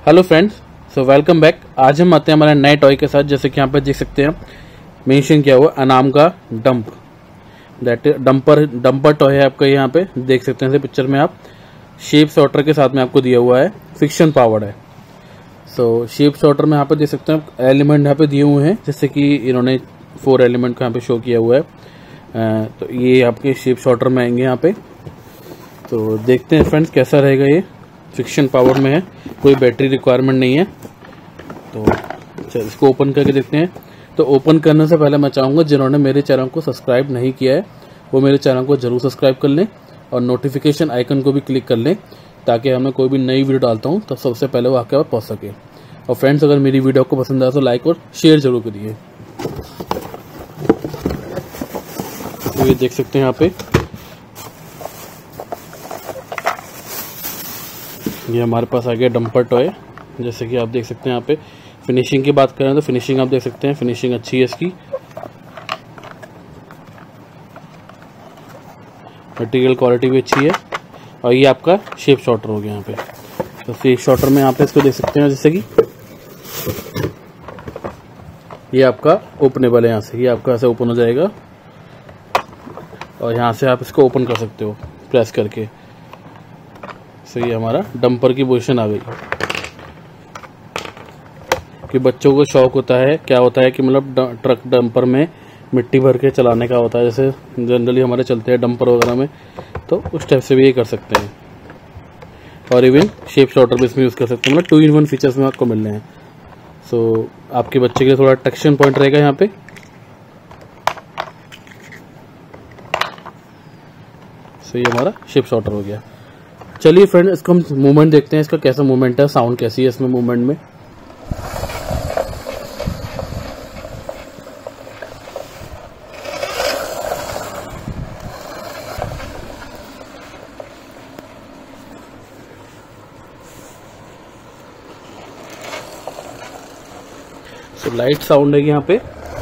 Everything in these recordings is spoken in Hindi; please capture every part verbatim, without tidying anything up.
Hello friends, so welcome back. आज हम आते हैं हमारे नए टॉय के साथ। जैसे कि यहाँ पे देख सकते हैं मेंशन किया हुआ अनाम का dump, that dumper dumper toy है आपका। यहाँ पे देख सकते हैं पिक्चर में आप शेप सॉर्टर के साथ में आपको दिया हुआ है, फिक्शन पावर्ड है। सो शेप सॉर्टर में यहाँ पे देख सकते हैं एलिमेंट यहाँ पे दिए हुए हैं, जैसे कि इन्होंने फोर एलिमेंट को यहाँ पे शो किया हुआ है। आ, तो ये आपके शेप सॉर्टर में आएंगे यहाँ पे। तो देखते हैं फ्रेंड्स कैसा रहेगा। ये फिक्शन पावर में है, कोई बैटरी रिक्वायरमेंट नहीं है। तो चल इसको ओपन करके देखते हैं। तो ओपन करने से पहले मैं चाहूँगा जिन्होंने मेरे चैनल को सब्सक्राइब नहीं किया है वो मेरे चैनल को जरूर सब्सक्राइब कर लें और नोटिफिकेशन आइकन को भी क्लिक कर लें, ताकि हमें कोई भी नई वीडियो डालता हूँ तो सबसे पहले वो आपके पास पहुँच सके। और फ्रेंड्स, अगर मेरी वीडियो आपको पसंद आए तो लाइक और शेयर जरूर करिए। तो ये देख सकते हैं यहाँ पे ये हमारे पास आ गया डंपर टॉय। जैसे कि आप देख सकते हैं यहाँ पे फिनिशिंग की बात करें तो फिनिशिंग आप देख सकते हैं, फिनिशिंग अच्छी है इसकी। मटेरियल क्वालिटी भी अच्छी है। और ये आपका शेप शॉर्टर हो गया यहाँ पे। तो शेप शॉर्टर में यहाँ पे इसको देख सकते हैं, जैसे कि ये आपका ओपनेबल है। यहाँ से ये आपका ऐसे ओपन हो जाएगा और यहाँ से आप इसको ओपन कर सकते हो प्रेस करके। तो ये हमारा डंपर की पोजीशन आ गई। कि बच्चों को शौक होता है, क्या होता है कि मतलब ट्रक डंपर में मिट्टी भर के चलाने का होता है, जैसे जनरली हमारे चलते हैं डंपर वगैरह में, तो उस टाइप से भी ये कर सकते हैं। और इवन शेप शॉर्टर भी इसमें यूज़ कर सकते हैं। मतलब टू इन वन फीचर्स में आपको मिल रहे हैं। सो आपके बच्चे के लिए थोड़ा ट्रैक्शन पॉइंट रहेगा यहाँ पे। सो ये हमारा शेप शॉर्टर हो गया। चलिए फ्रेंड, इसको हम मूवमेंट देखते हैं, इसका कैसा मूवमेंट है, साउंड कैसी है इसमें मूवमेंट में। तो लाइट साउंड है यहाँ पे।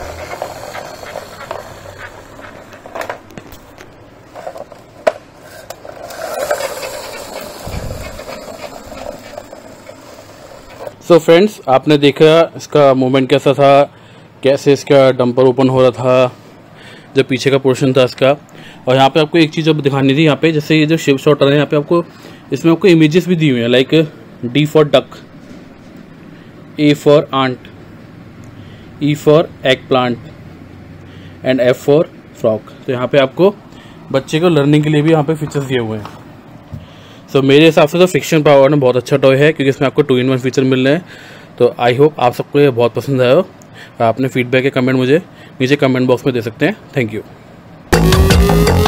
सो so फ्रेंड्स, आपने देखा इसका मूवमेंट कैसा था, कैसे इसका डंपर ओपन हो रहा था, जो पीछे का पोर्शन था इसका। और यहाँ पे आपको एक चीज़ अब दिखानी थी, यहाँ पे जैसे ये जो शेप शॉर्टर है यहाँ पे आपको इसमें आपको इमेजेस भी दी हुई हैं, like D for duck, A for ant, E for egg plant and F for frock. तो यहाँ पे आपको बच्चे को लर्निंग के लिए भी यहाँ पे फीचर्स दिए हुए हैं। सो so, मेरे हिसाब से तो फिक्शन पावर में बहुत अच्छा टॉय है, क्योंकि इसमें आपको टू इन वन फीचर मिल रहे हैं। तो आई होप आप सबको ये बहुत पसंद आया हो। आपने फीडबैक के कमेंट मुझे नीचे कमेंट बॉक्स में दे सकते हैं। Thank you.